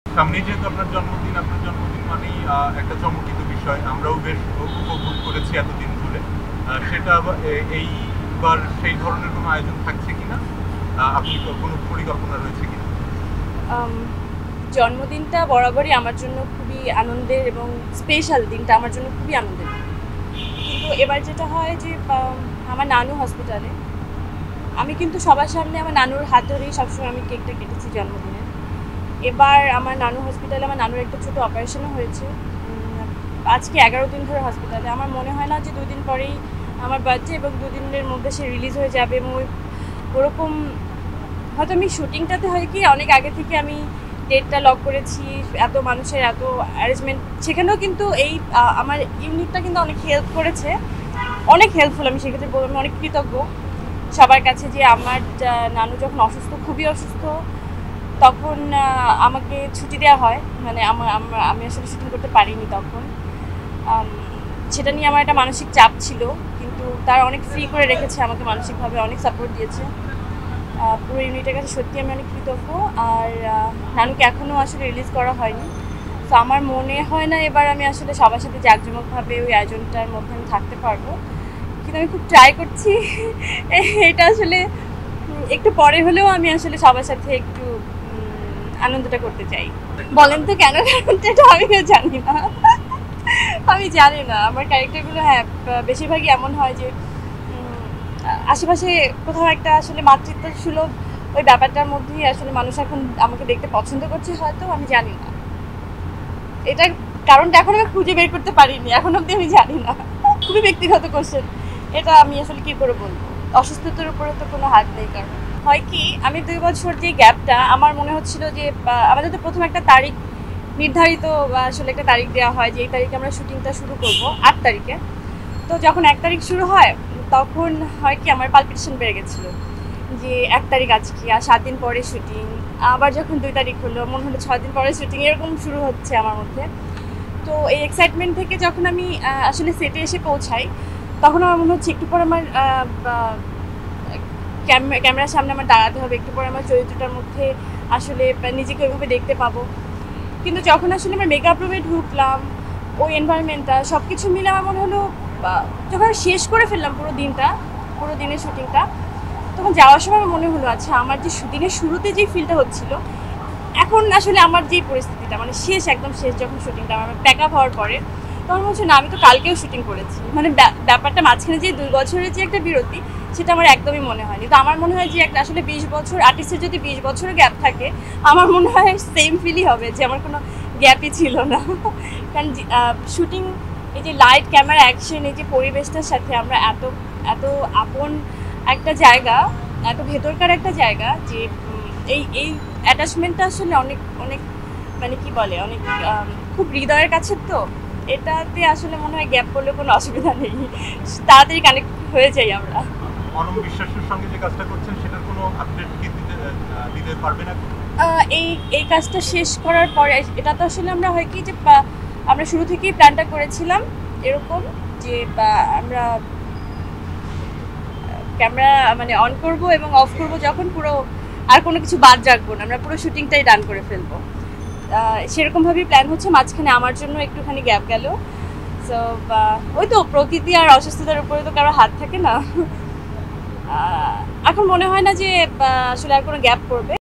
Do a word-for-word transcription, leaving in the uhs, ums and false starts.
সামনে যেহেতু আপনার জন্মদিন, আপনার জন্মদিন মানেই একটা চমকিত বিষয়, আমরাও বেশ উপভোগ করেছি এতদিন ধরে। সেটা এইবার সেই ধরনের কোনো আয়োজন থাকছে কিনা, আপনি কোনো পরিকল্পনা রয়েছে কিনা? জন্মদিনটা বরাবরই আমার জন্য খুবই আনন্দের এবং স্পেশাল দিনটা আমার জন্য খুবই আনন্দের। কিন্তু এবার যেটা হয় যে আমার নানু হসপিটালে, আমি কিন্তু সবার সামনে আমার নানুর হাত ধরেই সবসময় আমি কেকটা কেটেছি জন্মদিনের। এবার আমার নানু হসপিটালে, আমার নানুর একটা ছোটো অপারেশনও হয়েছে আজকে এগারো দিন ধরে হসপিটালে। আমার মনে হয় না যে দুই দিন পরেই আমার বার্থডে এবং দু দিনের মধ্যে সে রিলিজ হয়ে যাবে। এবং ওই ওরকম হয়তো আমি শুটিংটাতে হয় কি অনেক আগে থেকে আমি ডেটটা লক করেছি, এত মানুষের এত অ্যারেঞ্জমেন্ট, সেখানেও কিন্তু এই আমার ইউনিটটা কিন্তু অনেক হেল্প করেছে, অনেক হেল্পফুল। আমি সেক্ষেত্রে বলবো আমি অনেক কৃতজ্ঞ সবার কাছে যে আমার নানু যখন অসুস্থ, খুবই অসুস্থ, তখন আমাকে ছুটি দেওয়া হয়, মানে আমার আমি আসলে শুটিং করতে পারিনি তখন। সেটা নিয়ে আমার একটা মানসিক চাপ ছিল, কিন্তু তারা অনেক ফ্রি করে রেখেছে আমাকে, মানসিকভাবে অনেক সাপোর্ট দিয়েছে। পুরো ইউনিটের কাছে সত্যি আমি অনেক কৃতজ্ঞ। আর নানুকে এখনও আসলে রিলিজ করা হয়নি, তো আমার মনে হয় না এবার আমি আসলে সবার সাথে জাঁকজমকভাবে ওই আয়োজনটার মধ্যে আমি থাকতে পারবো, কিন্তু আমি খুব ট্রাই করছি। এটা আসলে একটু পরে হলেও আমি আসলে সবার সাথে একটু আনন্দটা করতে চাই। বলেন তো কেন? কারণটা এটা আমিও জানি না, আমি জানি না। আমার ক্যারেক্টারগুলো হ্যাঁ বেশিরভাগই এমন হয় যে আশেপাশে কোথাও একটা আসলে মাতৃত্ব সুলভ ওই ব্যাপারটার মধ্যেই আসলে মানুষ এখন আমাকে দেখতে পছন্দ করছে, হয়তো আমি জানি না এটার কারণটা, এখন আমি খুঁজে বের করতে পারিনি, এখন অবধি আমি জানি না। খুবই ব্যক্তিগত কোশ্চেন, এটা আমি আসলে কী করে বলবো? অসুস্থতার উপরে তো কোনো হাত নেই। কারণ হয় কি, আমি দুই বছর যে গ্যাপটা, আমার মনে হচ্ছিল যে আমাদের তো প্রথম একটা তারিখ নির্ধারিত, আসলে একটা তারিখ দেওয়া হয় যে এই তারিখে আমরা শুটিংটা শুরু করব, আট তারিখে। তো যখন এক তারিখ শুরু হয় তখন হয় কি আমার পালপিটেশন বেড়ে গেছিলো যে এক তারিখ আজকে, আর সাত দিন পরে শুটিং, আবার যখন দুই তারিখ হলো মনে হলো ছয় দিন পরে শুটিং, এরকম শুরু হচ্ছে আমার মধ্যে। তো এই এক্সাইটমেন্ট থেকে যখন আমি আসলে সেটে এসে পৌঁছাই, তখন আমার মনে হচ্ছে একটু পর আমার ক্যামেরার সামনে আমার দাঁড়াতে হবে, একটু পর আমার চরিত্রটার মধ্যে আসলে নিজেকে ওইভাবে দেখতে পাবো। কিন্তু যখন আসলে আমার মেকআপ রুমে ঢুকলাম, ওই এনভায়রনমেন্টটা সব কিছু মিলে আমার মনে হলো, যখন শেষ করে ফেললাম পুরো দিনটা, পুরো দিনের শুটিংটা, তখন যাওয়ার সময় মনে হলো আচ্ছা আমার যে দিনের শুরুতে যে ফিলটা হচ্ছিল, এখন আসলে আমার যে পরিস্থিতিটা, মানে শেষ একদম শেষ যখন শুটিংটা আমার প্যাক আপ হওয়ার পরে, তখন বলছে না আমি তো কালকেও শুটিং করেছি। মানে ব্যাপারটা মাঝখানে যে দুই বছরের যে একটা বিরতি, সেটা আমার একদমই মনে হয়নি। তো আমার মনে হয় যে একটা আসলে বিশ বছর আর্টিস্টের যদি বিশ বছরও গ্যাপ থাকে, আমার মনে হয় সেম ফিলই হবে যে আমার কোনো গ্যাপই ছিল না। কারণ শুটিং, এই যে লাইট ক্যামেরা অ্যাকশন, এই যে পরিবেশটার সাথে আমরা এত এত আপন একটা জায়গা, এত ভেতরকার একটা জায়গা, যে এই এই অ্যাটাচমেন্টটা আসলে অনেক অনেক মানে কি বলে অনেক খুব হৃদয়ের কাছে। তো এটাতে আসলে মনে হয় গ্যাপ করলে কোনো অসুবিধা নেই, তাড়াতাড়ি কানেক্ট হয়ে যাই আমরা। অনম বিশ্বাসের সঙ্গে যে কাজটা করছেন সেটার কোনো আপডেট কি দিতে দিতে পারবেন না? এই এই কাজটা শেষ করার পরে, এটা তো আসলে আমরা হয় কি যে আমরা শুরু থেকেই প্ল্যানটা করেছিলাম এরকম যে আমরা ক্যামেরা মানে অন করব এবং অফ করব যখন, পুরো আর কোনো কিছু বাদ রাখবো না, আমরা পুরো শুটিংটাই ডান করে ফেলবো, সেরকমভাবেই প্ল্যান হচ্ছে। মাঝখানে আমার জন্য একটুখানি গ্যাপ গেল। সো ওই তো প্রকৃতি আর অসুস্থতার উপরে তো কারো হাত থাকে না। এখন মনে হয় না যে আসলে আর কোনো গ্যাপ পড়বে।